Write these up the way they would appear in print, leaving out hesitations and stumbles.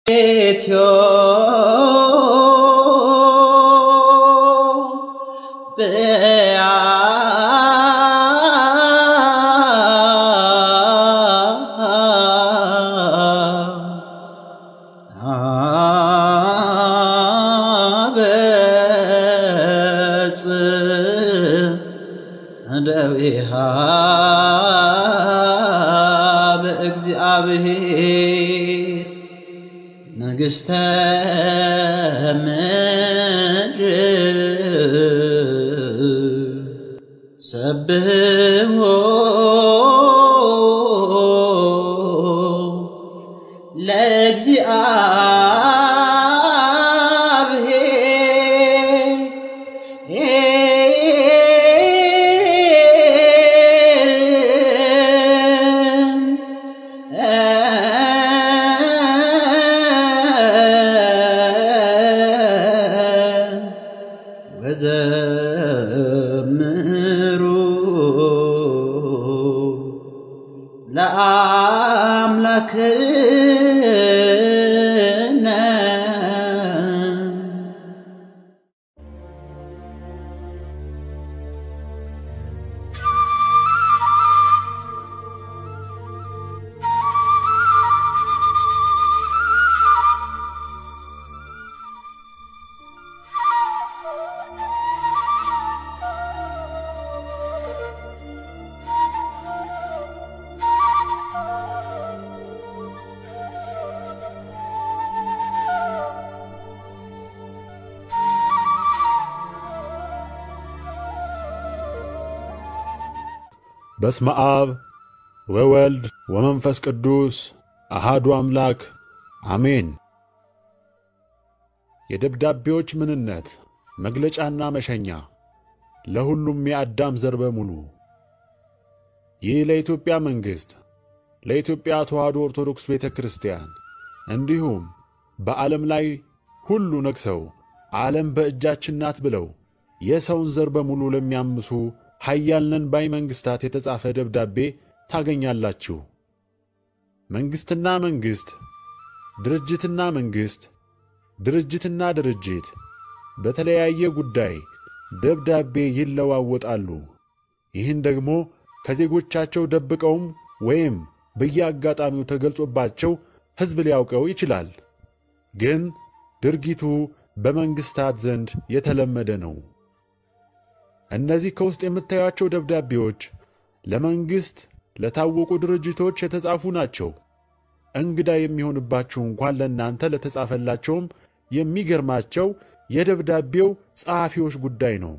በእግዚአብሔር ንግሥተ ምድር ሰብሖ ወዘምሩ ለአምላክነ በስመ አብ ወወልድ ወመንፈስ ቅዱስ አሐዱ አምላክ አሜን። የደብዳቤዎች ምንነት መግለጫና መሸኛ ለሁሉም የአዳም ዘር በሙሉ። ይህ ለኢትዮጵያ መንግሥት፣ ለኢትዮጵያ ተዋሕዶ ኦርቶዶክስ ቤተክርስቲያን እንዲሁም በዓለም ላይ ሁሉ ነግሰው ዓለም በእጃችን ናት ብለው የሰውን ዘር በሙሉ ለሚያምሱ ኃያልነን ባይ መንግስታት የተጻፈ ደብዳቤ ታገኛላችሁ። መንግስትና መንግስት፣ ድርጅትና መንግስት፣ ድርጅትና ድርጅት በተለያየ ጉዳይ ደብዳቤ ይለዋወጣሉ። ይህን ደግሞ ከዜጎቻቸው ደብቀውም ወይም በየአጋጣሚው ተገልጾባቸው ሕዝብ ሊያውቀው ይችላል። ግን ድርጊቱ በመንግስታት ዘንድ የተለመደ ነው። እነዚህ ከውስጥ የምታዩአቸው ደብዳቤዎች ለመንግስት፣ ለታወቁ ድርጅቶች የተጻፉ ናቸው። እንግዳ የሚሆንባችሁ እንኳን ለእናንተ ለተጻፈላቸውም የሚገርማቸው የደብዳቤው ጸሐፊዎች ጉዳይ ነው።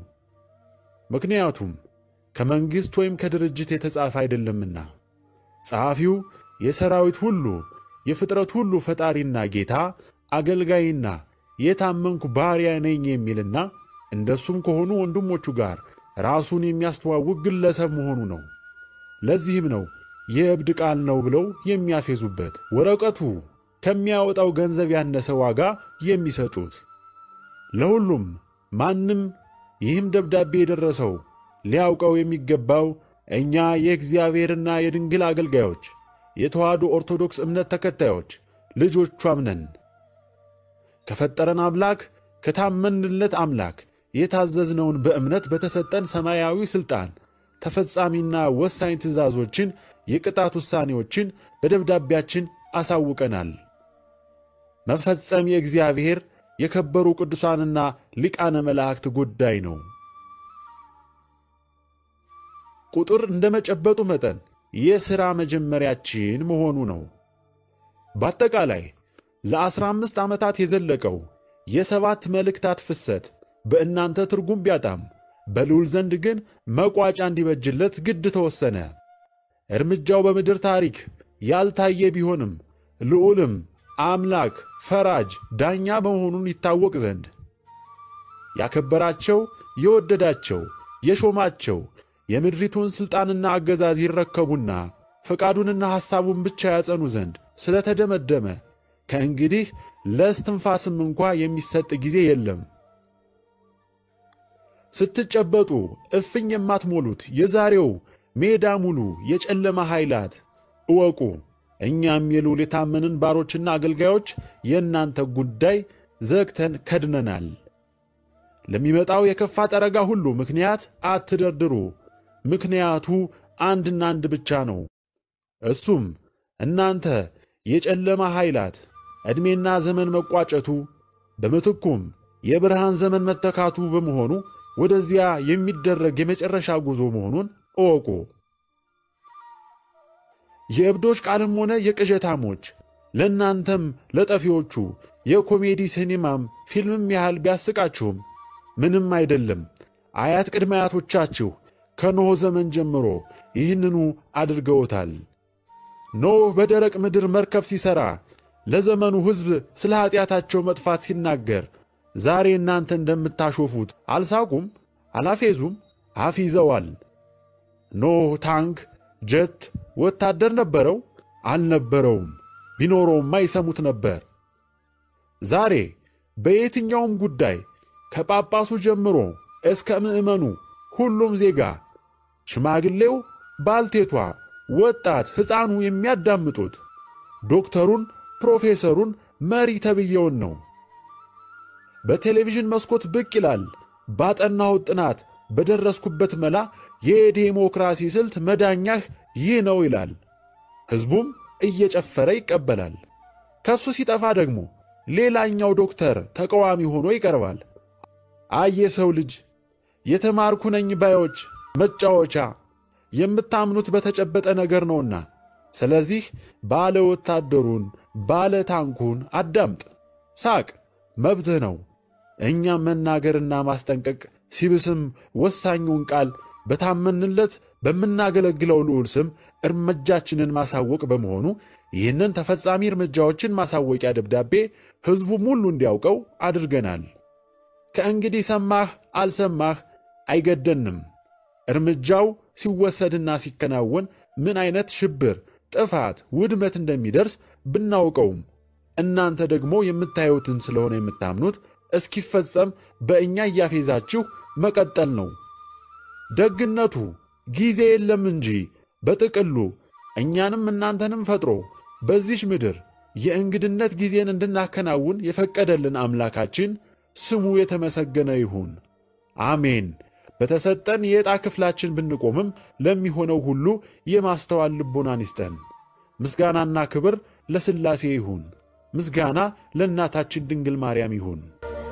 ምክንያቱም ከመንግስት ወይም ከድርጅት የተጻፈ አይደለምና። ጸሐፊው የሰራዊት ሁሉ የፍጥረት ሁሉ ፈጣሪና ጌታ አገልጋይና የታመንኩ ባሪያ ነኝ የሚልና እንደሱም ከሆኑ ወንድሞቹ ጋር ራሱን የሚያስተዋውቅ ግለሰብ መሆኑ ነው። ለዚህም ነው የእብድ ቃል ነው ብለው የሚያፌዙበት፣ ወረቀቱ ከሚያወጣው ገንዘብ ያነሰ ዋጋ የሚሰጡት። ለሁሉም ማንም ይህም ደብዳቤ የደረሰው ሊያውቀው የሚገባው እኛ የእግዚአብሔርና የድንግል አገልጋዮች የተዋሕዶ ኦርቶዶክስ እምነት ተከታዮች ልጆቿም ነን። ከፈጠረን አምላክ ከታመንለት አምላክ የታዘዝነውን በእምነት በተሰጠን ሰማያዊ ሥልጣን ተፈጻሚና ወሳኝ ትእዛዞችን፣ የቅጣት ውሳኔዎችን በደብዳቤያችን አሳውቀናል። መፈጸም የእግዚአብሔር የከበሩ ቅዱሳንና ሊቃነ መላእክት ጉዳይ ነው። ቁጥር እንደመጨበጡ መጠን የሥራ መጀመሪያችን መሆኑ ነው። በአጠቃላይ ለ15 ዓመታት የዘለቀው የሰባት መልእክታት ፍሰት በእናንተ ትርጉም ቢያጣም በልዑል ዘንድ ግን መቋጫ እንዲበጅለት ግድ ተወሰነ። እርምጃው በምድር ታሪክ ያልታየ ቢሆንም ልዑልም አምላክ ፈራጅ ዳኛ በመሆኑን ይታወቅ ዘንድ ያከበራቸው፣ የወደዳቸው፣ የሾማቸው የምድሪቱን ሥልጣንና አገዛዝ ይረከቡና ፈቃዱንና ሐሳቡን ብቻ ያጸኑ ዘንድ ስለተደመደመ ከእንግዲህ ለእስትንፋስም እንኳ የሚሰጥ ጊዜ የለም። ስትጨበጡ እፍኝ የማትሞሉት የዛሬው ሜዳ ሙሉ የጨለማ ኃይላት እወቁ፣ እኛም የልዑል የታመንን ባሮችና አገልጋዮች የእናንተ ጉዳይ ዘግተን ከድነናል። ለሚመጣው የከፋ ጠረጋ ሁሉ ምክንያት አትደርድሩ። ምክንያቱ አንድና አንድ ብቻ ነው። እሱም እናንተ የጨለማ ኃይላት ዕድሜና ዘመን መቋጨቱ በምትኩም የብርሃን ዘመን መተካቱ በመሆኑ ወደዚያ የሚደረግ የመጨረሻ ጉዞ መሆኑን እወቁ። የእብዶች ቃልም ሆነ የቅዠታሞች ለእናንተም ለጠፊዎቹ የኮሜዲ ሲኒማም ፊልምም ያህል ቢያስቃችሁም ምንም አይደለም። አያት ቅድመ አያቶቻችሁ ከኖህ ዘመን ጀምሮ ይህንኑ አድርገውታል። ኖህ በደረቅ ምድር መርከብ ሲሠራ ለዘመኑ ሕዝብ ስለ ኀጢአታቸው መጥፋት ሲናገር ዛሬ እናንተ እንደምታሾፉት አልሳቁም፣ አላፌዙም፣ አፊዘዋል። ኖህ ታንክ፣ ጀት፣ ወታደር ነበረው? አልነበረውም። ቢኖረውማ ይሰሙት ነበር። ዛሬ በየትኛውም ጉዳይ ከጳጳሱ ጀምሮ እስከ ምዕመኑ ሁሉም ዜጋ፣ ሽማግሌው፣ ባልቴቷ፣ ወጣት፣ ሕፃኑ የሚያዳምጡት ዶክተሩን፣ ፕሮፌሰሩን፣ መሪ ተብየውን ነው። በቴሌቪዥን መስኮት ብቅ ይላል። ባጠናሁት ጥናት በደረስኩበት መላ የዴሞክራሲ ስልት መዳኛህ ይህ ነው ይላል። ሕዝቡም እየጨፈረ ይቀበላል። ከሱ ሲጠፋ ደግሞ ሌላኛው ዶክተር ተቃዋሚ ሆኖ ይቀርባል። የሰው ልጅ የተማርኩ ነኝ ባዮች መጫወቻ፣ የምታምኑት በተጨበጠ ነገር ነውና፣ ስለዚህ ባለ ወታደሩን ባለ ታንኩን አዳምጥ፣ ሳቅ፣ መብትህ ነው። እኛም መናገርና ማስጠንቀቅ ሲብስም ወሳኙን ቃል በታመንለት በምናገለግለው ልዑል ስም እርምጃችንን ማሳወቅ በመሆኑ ይህንን ተፈጻሚ እርምጃዎችን ማሳወቂያ ደብዳቤ ሕዝቡም ሁሉ እንዲያውቀው አድርገናል። ከእንግዲህ ሰማህ አልሰማህ አይገደንም። እርምጃው ሲወሰድና ሲከናወን ምን አይነት ሽብር፣ ጥፋት፣ ውድመት እንደሚደርስ ብናውቀውም እናንተ ደግሞ የምታዩትን ስለሆነ የምታምኑት እስኪፈጸም በእኛ እያፌዛችሁ መቀጠል ነው። ደግነቱ ጊዜ የለም እንጂ በጥቅሉ እኛንም እናንተንም ፈጥሮ በዚች ምድር የእንግድነት ጊዜን እንድናከናውን የፈቀደልን አምላካችን ስሙ የተመሰገነ ይሁን። አሜን። በተሰጠን የዕጣ ክፍላችን ብንቆምም ለሚሆነው ሁሉ የማስተዋል ልቦናን ይስጠን። ምስጋናና ክብር ለሥላሴ ይሁን። ምስጋና ለእናታችን ድንግል ማርያም ይሁን።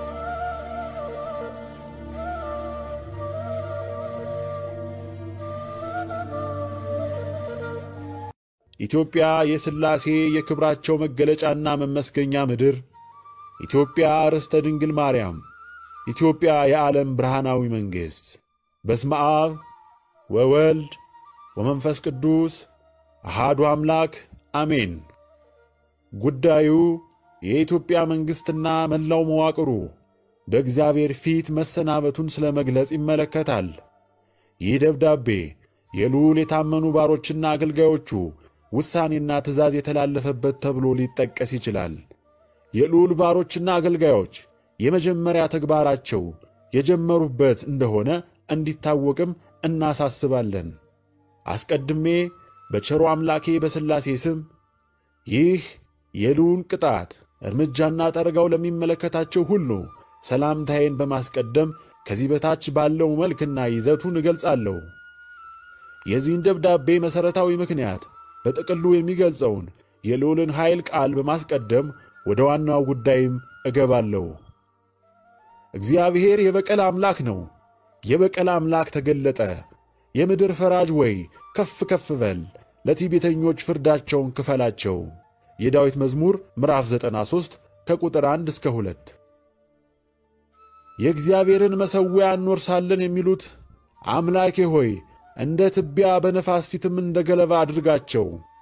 ኢትዮጵያ የሥላሴ የክብራቸው መገለጫና መመስገኛ ምድር፣ ኢትዮጵያ ርስተ ድንግል ማርያም፣ ኢትዮጵያ የዓለም ብርሃናዊ መንግሥት። በስመ አብ ወወልድ ወመንፈስ ቅዱስ አሃዱ አምላክ አሜን። ጉዳዩ የኢትዮጵያ መንግሥትና መላው መዋቅሩ በእግዚአብሔር ፊት መሰናበቱን ስለ መግለጽ ይመለከታል። ይህ ደብዳቤ የልዑል የታመኑ ባሮችና አገልጋዮቹ ውሳኔና ትእዛዝ የተላለፈበት ተብሎ ሊጠቀስ ይችላል። የልዑል ባሮችና አገልጋዮች የመጀመሪያ ተግባራቸው የጀመሩበት እንደሆነ እንዲታወቅም እናሳስባለን። አስቀድሜ በቸሩ አምላኬ በሥላሴ ስም ይህ የልዑል ቅጣት እርምጃና ጠረጋው ለሚመለከታቸው ሁሉ ሰላምታዬን በማስቀደም ከዚህ በታች ባለው መልክና ይዘቱን እገልጻለሁ። የዚህን ደብዳቤ መሠረታዊ ምክንያት በጥቅሉ የሚገልጸውን የልዑልን ኃይል ቃል በማስቀደም ወደ ዋናው ጉዳይም እገባለሁ። እግዚአብሔር የበቀል አምላክ ነው። የበቀል አምላክ ተገለጠ። የምድር ፈራጅ ወይ ከፍ ከፍ በል፣ ለትዕቢተኞች ፍርዳቸውን ክፈላቸው። የዳዊት መዝሙር ምዕራፍ 93 ከቁጥር 1 እስከ 2። የእግዚአብሔርን መሠዊያ እንወርሳለን የሚሉት አምላኬ ሆይ እንደ ትቢያ በነፋስ ፊትም እንደ ገለባ አድርጋቸው